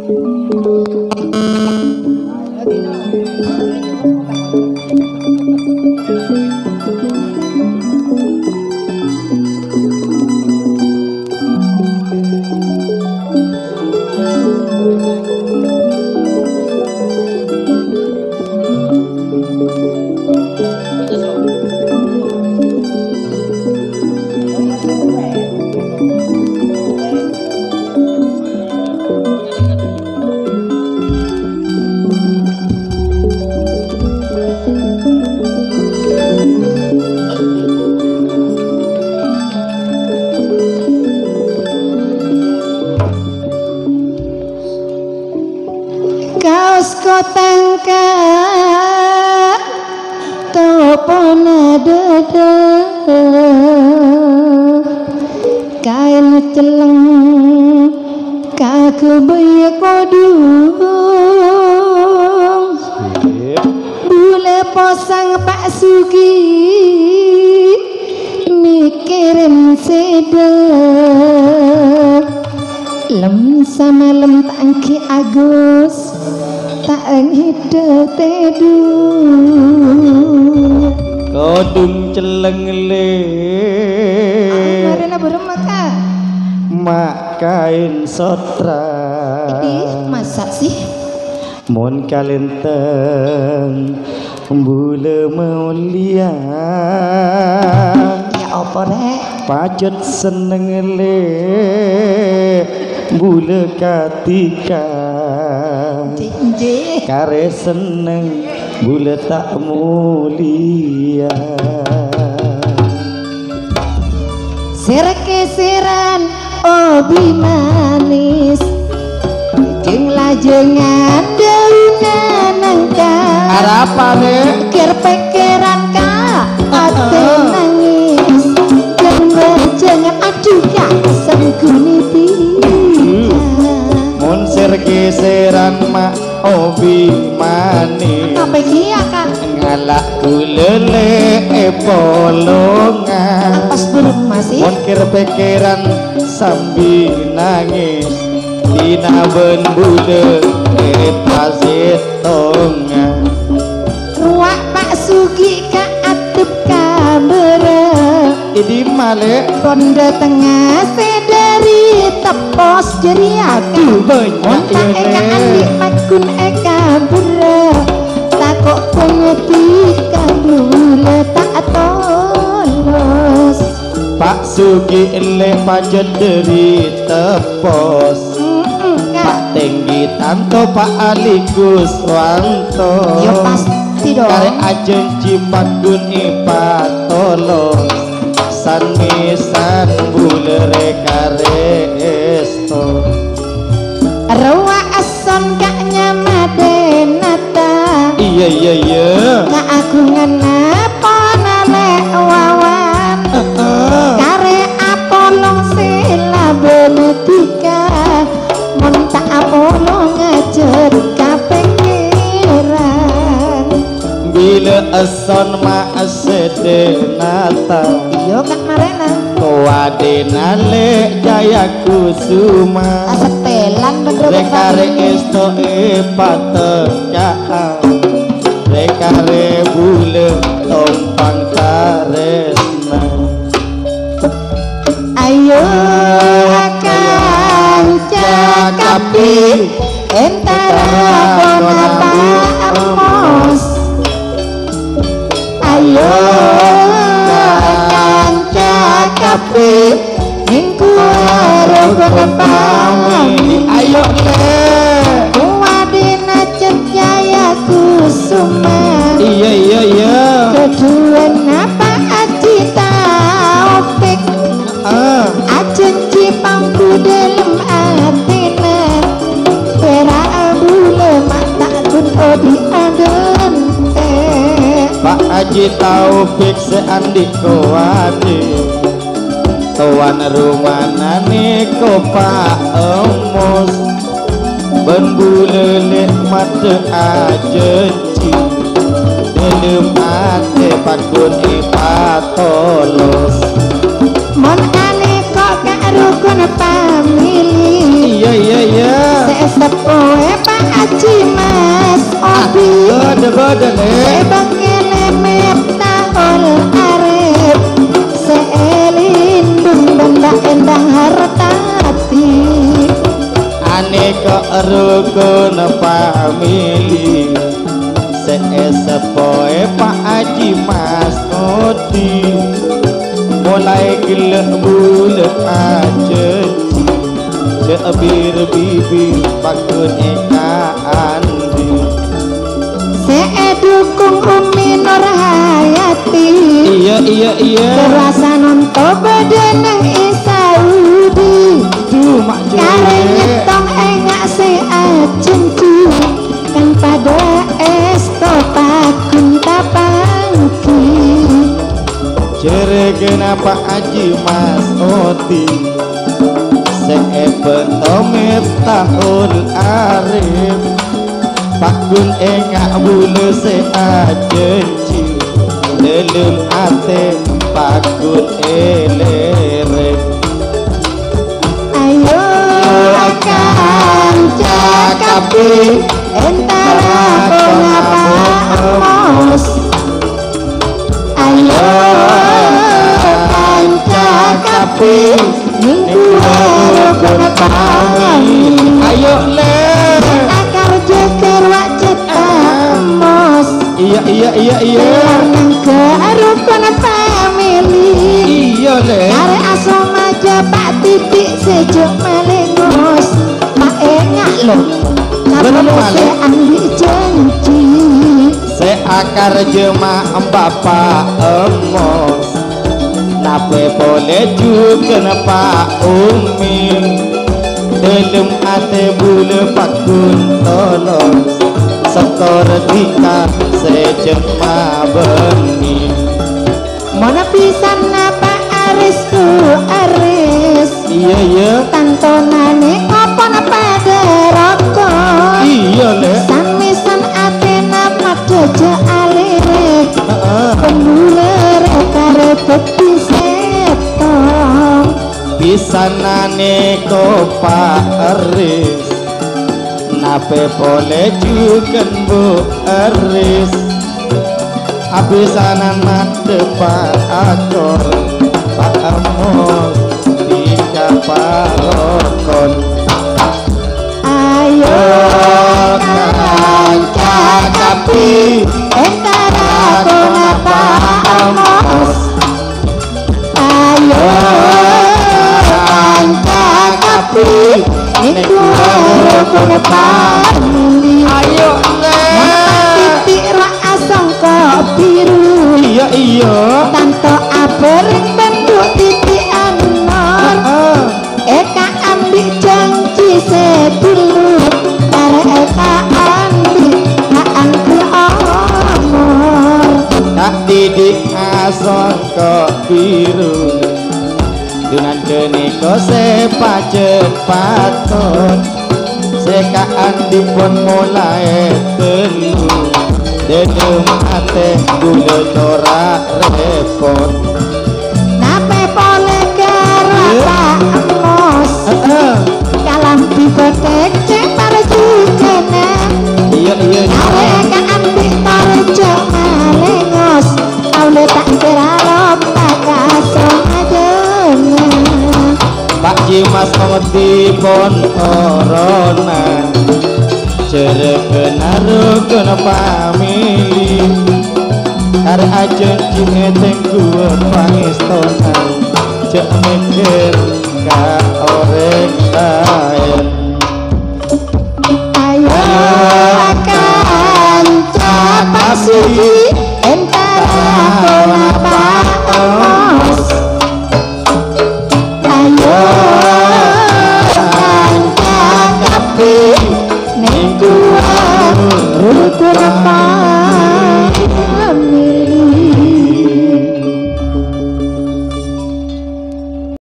Tangka topona dada kain celeng kaku baya kodung bule posang Pak Sugi mikirin sedek lem sama lem tangki Agus tak hidup tedu kodung celeng le marina burung maka mak kain sotra masa sih mon kalenteng bule maulia ya apa rek pajut seneng le bule katika kare seneng bule tak mulia serkeseran obi manis jeng lajengan daunan nangka arapane kir pekeran ka ate nangis jeng lajengan aduh ya sengguniti mon serkeseran mak obi manis apa kia kan ngalak kulele polongan pas burung masih mon kir pekeran sambil nangis dina ben bule pasetongan ruak Pak Sugi ka atep kabere idi male ronde tengah sedari tepos jeri aduh banyak tak eka andi makun eka bere takok pengeti kabule tak tolos Pak Sugi le pajet deri tepos Pak Tenggi Tanto Pak Ali Guswanto ya pasti dong kare ajeng Cipakun Ipatolos san misan bulere kare esto rawa ason kak nyamadenata iya kak agungan apa nale wawan kare apolong sila benetika monta apolong ngajar kapengiran bila ason ma sedenata iyo kak marena kowadena le jaya kusuma setelan bener rekare esto patekaan rekare bule tompang karesna ayo akan cakapi entara konapa amos ayo akan cakapi minggu konapa ayo le wadina jaya kusuma iya kedua napa aji taufik ajen cipangku dalam atina pera bule mata kun odi aden Pak Haji Taufik seandik kowade tuan rumanane ko Pak Emos ben bule nikmat ajenci dalam ate pakun ipatolos mon ane kok karo kun pamili iya sesepo bodoh sebangkele meptahol arep seelindung benda endang hartati aneka rukun famili sepoe Pak Haji Mas Odi mulai gelek bulet aja cebir bibir pakun eka andi seedukung Umi Nur Hayati iya terasa nonton bedenang Isaudi mak kare nyetong engak se ajenci kan pada esto pakun tapangki jere kenapa Haji Mas Odi seepetomet tahun arif pakun engak bulu seajenci lelum ate pakun elere ayo akan cakapi entara pengapamos ayo akan cakapi minggu pengapamos ayo le akar jeker wajib amos iya yang kearupan family iya le are asal maja Pak Titik sejuk malengos Pak engak lo kalau se andi janji seakar jema bapak emos nape boleh juga Pak Umi dalam ate bule pakun tolong sektor dika sejema beni mana pisan apa arisku aris iya tantonane apa pada rokok iya le samisan atena madojo alire penduler kare beti setong pisanane ko Pak Aris nape boleh juga Bu Aris abisanan depan akor Pak Amos di kaparokon ayo cakapi entara kenapa amos ayo cakapi itu kenapa ayo titik rak asangka biru iya tanto abering bentuk titik anor eka ambil janji sedulu kare eka ambil angku amor tak didik asangka biru dengan keniko sepacet paton sekaan dipun mulai telu dedem ate gula corak repot nape pole kerata amos kalam dibotek cek para jukena iya kare eka ambil tarjo malengos kaule tak kira lopa kasong ajena Pak Jimas mengerti pon corona jere kenaru kena famili kare ajen cingeteng gua pangistonan cek mikir ka oreng lain